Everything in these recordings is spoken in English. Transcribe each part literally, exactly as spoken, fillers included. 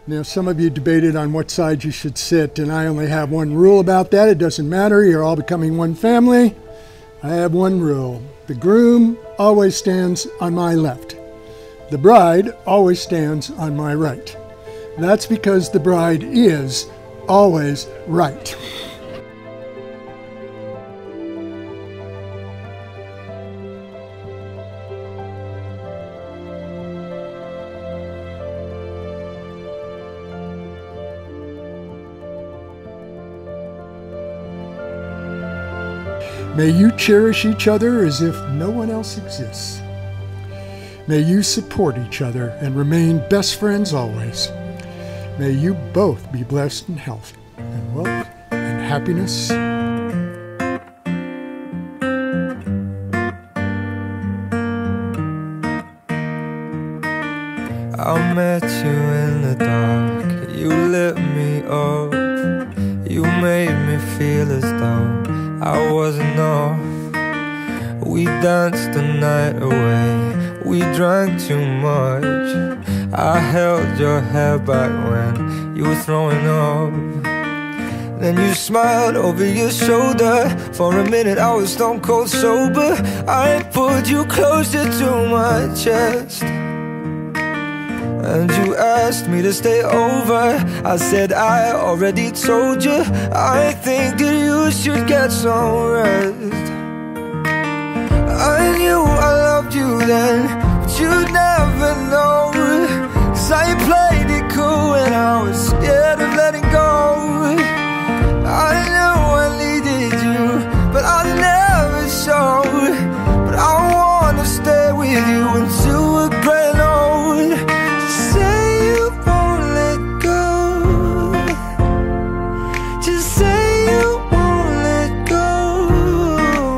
Now, some of you debated on what side you should sit, and I only have one rule about that. It doesn't matter. You're all becoming one family. I have one rule. The groom always stands on my left. The bride always stands on my right. That's because the bride is always right. May you cherish each other as if no one else exists. May you support each other and remain best friends always. May you both be blessed in health and wealth and happiness. I met you in the dark, you lit me up. You made me feel as though I wasn't off. We danced the night away, we drank too much. I held your hair back when you were throwing up. Then you smiled over your shoulder. For a minute I was stone cold sober. I pulled you closer to my chest, and you asked me to stay over. I said I already told you, I think that you should get some rest. I knew I loved you then, but you'd never know. Cause I played it cool and I was scared of letting go. I knew I needed you, but I never showed. But I wanna stay with you until we're gray and old. Just say you won't let go. Just say you won't let go.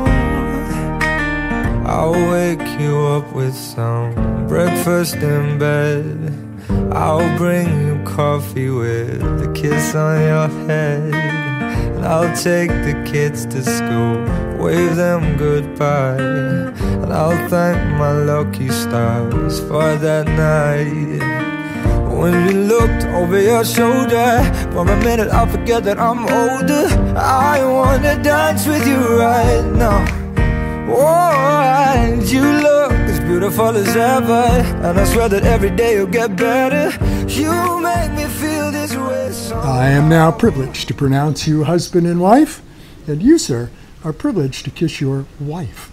I'll wake you up with some breakfast in bed. I'll bring you coffee with a kiss on your head. And I'll take the kids to school, wave them goodbye. And I'll thank my lucky stars for that night. When you looked over your shoulder, for a minute I forget that I'm older. I wanna dance with you right now. Oh, and you look as beautiful as ever, and I swear that every day you'll get better. You make me feel this way so I am now privileged to pronounce you husband and wife, and you, sir, are privileged to kiss your wife.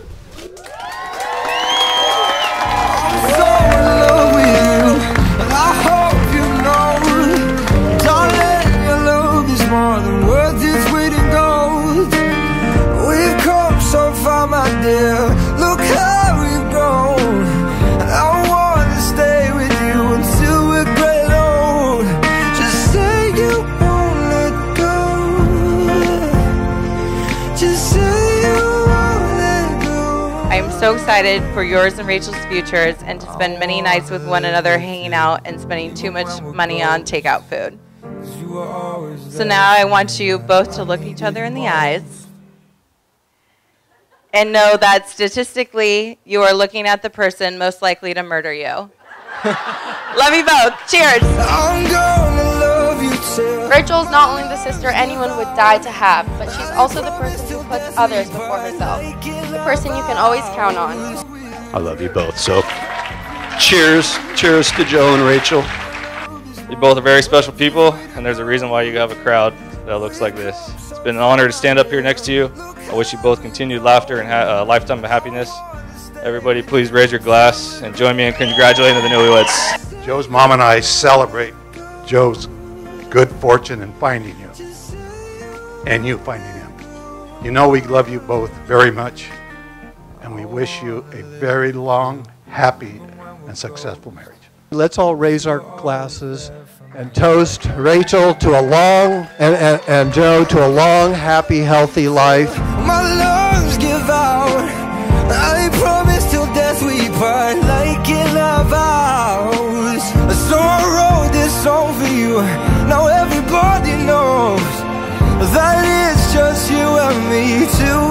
I'm so in love with you, and I hope you know, darling, your love is more than worth its weight in gold. We've come so far, my dear, look how we've grown. And I wanna stay with you until we're gray and old. Just say you won't let go. Just say you won't let go. I am so excited for yours and Rachel's futures and to spend many nights with one another hanging out and spending too much money on takeout food. So now I want you both to look each other in the eyes and know that statistically you are looking at the person most likely to murder you. Love you both. Cheers. I'm gonna love you till Rachel is not only the sister anyone would die to have, but she's also the person who puts others before herself. The person you can always count on. I love you both. So, cheers. Cheers to Joe and Rachel. You both are very special people, and there's a reason why you have a crowd that looks like this. It's been an honor to stand up here next to you. I wish you both continued laughter and ha a lifetime of happiness. Everybody, please raise your glass and join me in congratulating the newlyweds. Joe's mom and I celebrate Joe's good fortune in finding you, and you finding him. You know we love you both very much, and we wish you a very long, happy, and successful marriage. Let's all raise our glasses and toast Rachel to a long, and, and, and Joe to a long, happy, healthy life. my lungs give out. I promise till death we part, like in our vows. So I wrote this song for you. Now everybody knows that it's just you and me till